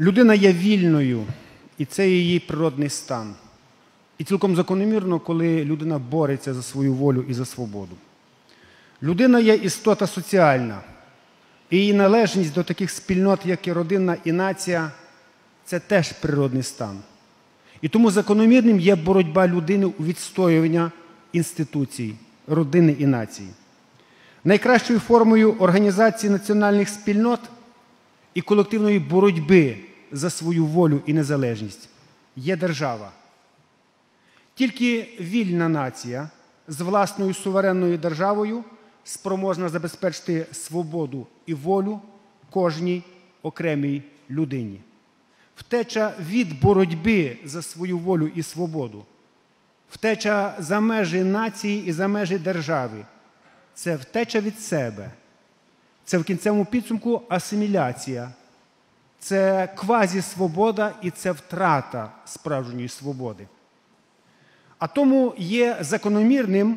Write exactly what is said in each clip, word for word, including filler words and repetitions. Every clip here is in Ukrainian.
Людина є вільною, і це її природний стан. І цілком закономірно, коли людина бореться за свою волю і за свободу. Людина є істота соціальна, і її належність до таких спільнот, як і родина і нація, це теж природний стан. І тому закономірним є боротьба людини у відстоювання інституцій, родини і нації. Найкращою формою організації національних спільнот і колективної боротьби за свою волю і незалежність є держава. Тільки вільна нація з власною суверенною державою спроможна забезпечити свободу і волю кожній окремій людині. Втеча від боротьби за свою волю і свободу, втеча за межі нації і за межі держави – це втеча від себе. Це в кінцевому підсумку асиміляція, це квазі-свобода і це втрата справжньої свободи. А тому є закономірним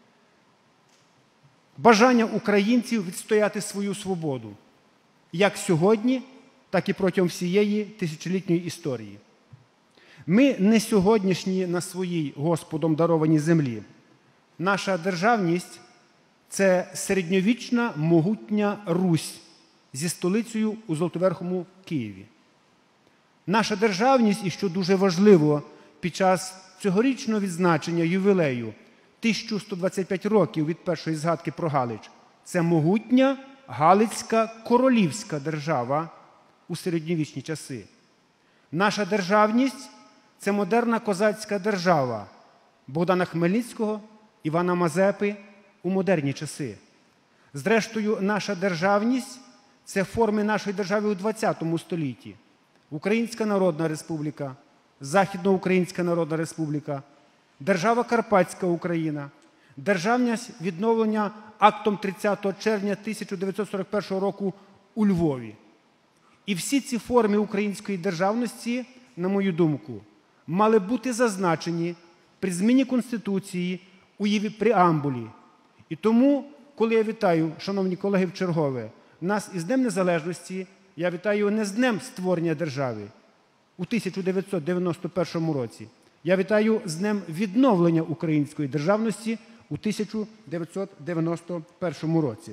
бажання українців відстояти свою свободу, як сьогодні, так і протягом всієї тисячолітньої історії. Ми не сьогоднішні на своїй Господом дарованій землі. Наша державність – це середньовічна могутня Русь зі столицею у Золотоверхому Києві. Наша державність, і що дуже важливо, під час цьогорічного відзначення ювілею тисяча сто двадцять п'ять років від першої згадки про Галич, це могутня Галицька королівська держава у середньовічні часи. Наша державність – це модерна козацька держава Богдана Хмельницького, Івана Мазепи у модерні часи. Зрештою, наша державність – це форми нашої держави у двадцятому столітті. Українська Народна Республіка, Західноукраїнська Народна Республіка, Держава Карпатська Україна, державність відновлення актом тридцятого червня тисяча дев'ятсот сорок першого року у Львові. І всі ці форми української державності, на мою думку, мали бути зазначені при зміні Конституції у її преамбулі. І тому, коли я вітаю, шановні колеги, вчергове, нас із Днем Незалежності, я вітаю не з Днем створення держави у тисяча дев'ятсот дев'яносто першому році, я вітаю з Днем відновлення української державності у тисяча дев'ятсот дев'яносто першому році.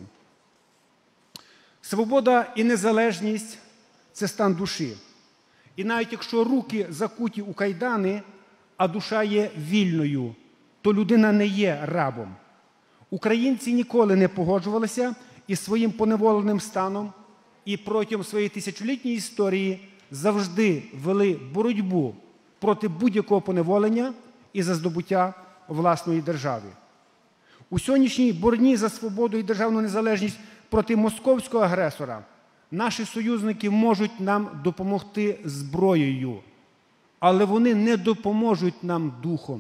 Свобода і незалежність – це стан душі. І навіть якщо руки закуті у кайдани, а душа є вільною, то людина не є рабом. Українці ніколи не погоджувалися із своїм поневоленим станом і протягом своєї тисячолітньої історії завжди вели боротьбу проти будь-якого поневолення і за здобуття власної держави. У сьогоднішній боротьбі за свободу і державну незалежність проти московського агресора наші союзники можуть нам допомогти зброєю, але вони не допоможуть нам духом.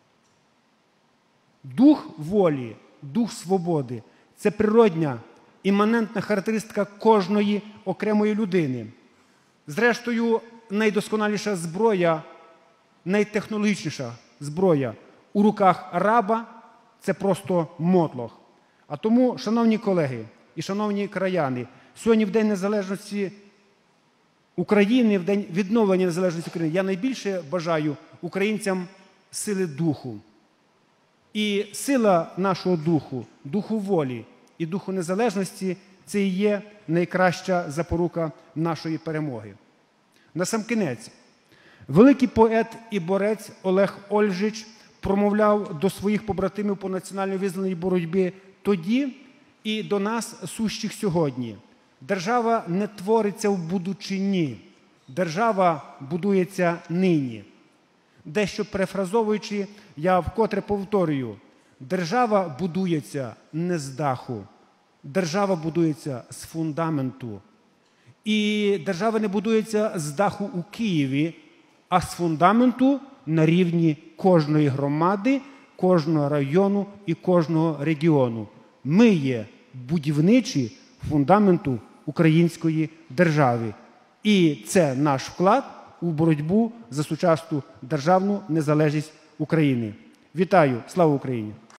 Дух волі, дух свободи – це природня, іманентна характеристика кожної окремої людини. Зрештою, найдосконаліша зброя, найтехнологічніша зброя у руках раба – це просто мотлох. А тому, шановні колеги і шановні краяни, сьогодні в День Незалежності України, в День відновлення незалежності України, я найбільше бажаю українцям сили духу. І сила нашого духу, духу волі і духу незалежності – це і є найкраща запорука нашої перемоги. Насамкінець, великий поет і борець Олег Ольжич промовляв до своїх побратимів по національно визвольній боротьбі тоді і до нас, сущих сьогодні. Держава не твориться в будучині, держава будується нині. Дещо перефразовуючи, я вкотре повторюю, держава будується не з даху, держава будується з фундаменту. І держава не будується з даху у Києві, а з фундаменту на рівні кожної громади, кожного району і кожного регіону. Ми є будівничі фундаменту української держави. І це наш вклад у боротьбу за сучасну державну незалежність України. Вітаю! Слава Україні!